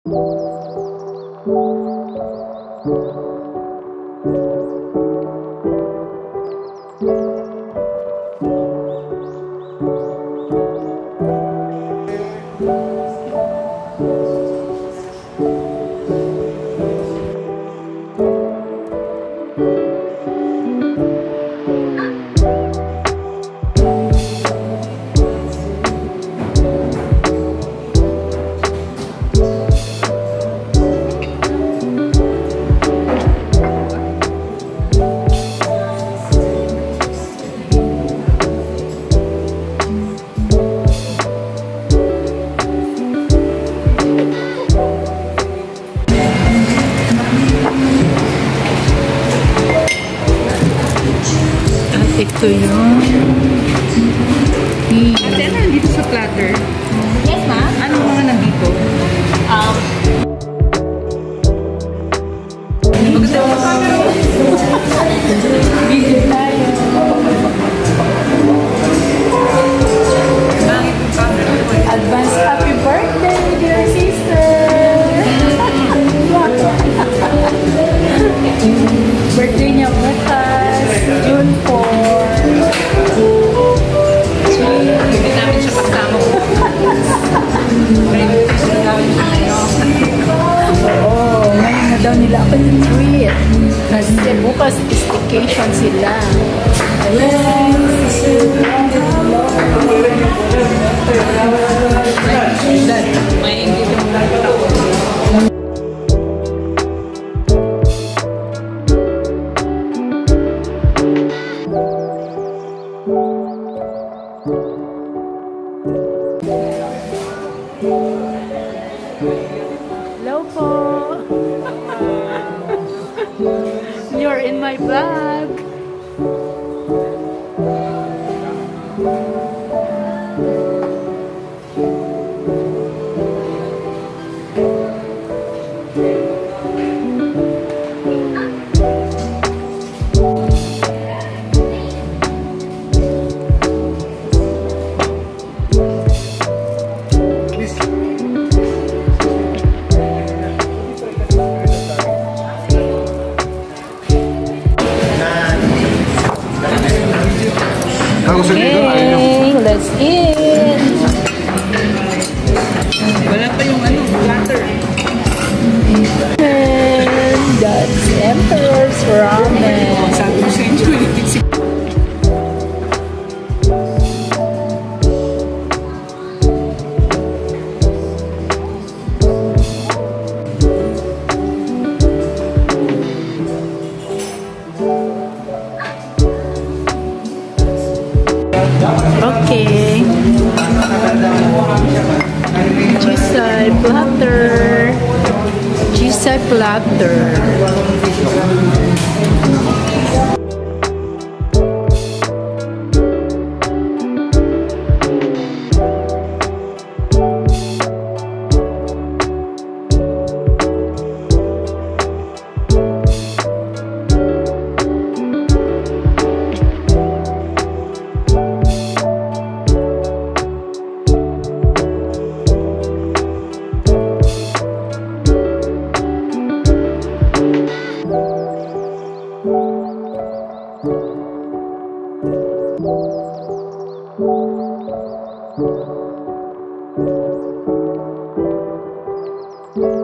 Ito yung Ate, ano nandito sa platter? Yes, ma'am. Anong mga nandito? Maganda yung camera. Video tayo. Bangit yung camera ko eh. Advance happy birthday, dear sister! Birthday niya bukas, June 4. Hindi namin siya kasama ko. Hindi namin siya ngayon. Oo, ngayon na daw nila ako yung treat. Kasi bukas is vacation sila. May hindi yung Hello po! You're in my vlog! Okay, let's eat! wala pa yung ano, platter. And that's Emperor's Ramen. Sabi ko sa inyo, Okay. Cheese platter. Cheese platter.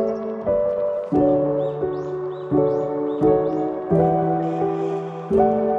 Thank you.